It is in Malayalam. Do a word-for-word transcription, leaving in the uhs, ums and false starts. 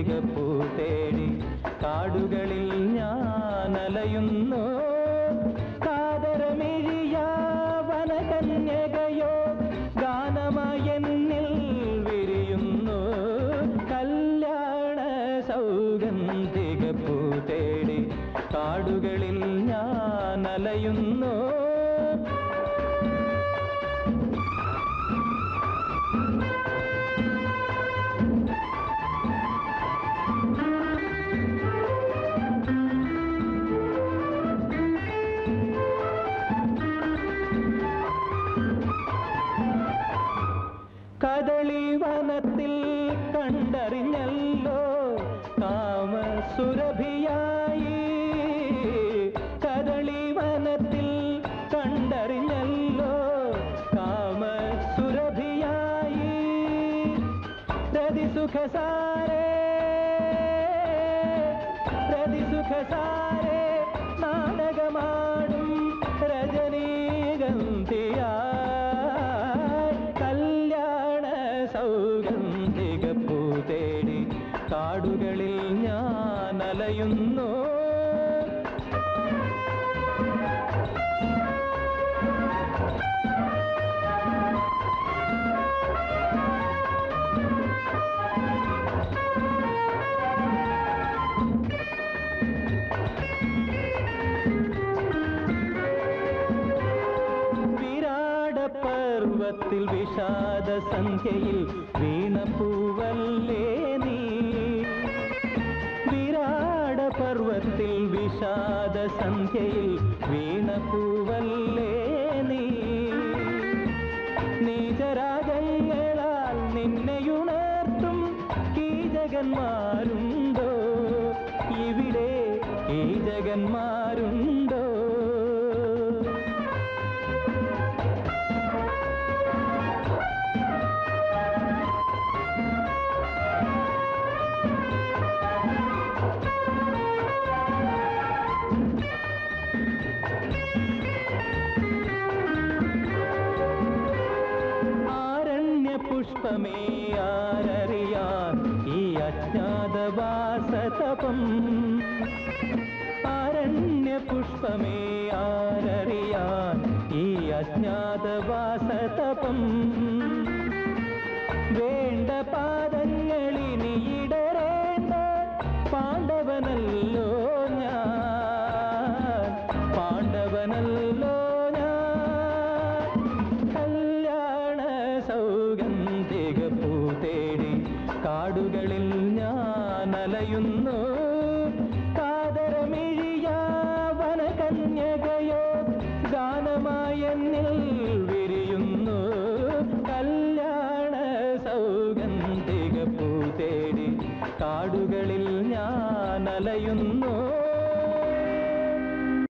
തികപ്പൂ തേടി കാടുകളിൽ ഞാൻ അലയുന്നു. കാതരമിഴിയാ വനകന്യകയോ ഗാനമായെന്നിൽ വിരിയുന്നു. കല്യാണ സൗഗന്ധിക പൂ തേടി കാടുകളിൽ ഞാൻ അലയുന്നു. കദളി വനത്തിൽ കണ്ടറിഞ്ഞല്ലോ കാമസുരഭിയായി. കദളി വനത്തിൽ കണ്ടറിഞ്ഞല്ലോ കാമസുരഭിയായി. രതിസുഖസാരേ രതിസുഖസാരേ നാടകമാടും രജനീഗന്ധിയാ. സൗഗന്ധിക പൂ തേടി കാടുകളിൽ ഞാൻ അലയുന്നു. പർവത്തിൽ വിഷാദ സന്ധ്യയിൽ വീണപ്പൂവല്ലേ നീ. വിരാട പർവത്തിൽ വിഷാദ സന്ധ്യയിൽ വീണപ്പൂവല്ലേ നീ. നീചരാഗങ്ങളാൽ നിന്നെയുണർത്തും കീചകന്മാരുണ്ടോ ഇവിടെ? കീചകന്മാരുണ്ടോ? പുഷ്പമേ ആരറിയാൻ ഈ അജ്ഞാതവാസതപം. അരണ്യ പുഷ്പമേ ആരറിയാൻ ഈ അജ്ഞാതവാസതപം. വേണ്ട പാദങ്ങളിനി ഇടരേണ്ട പാണ്ഡവനല്ല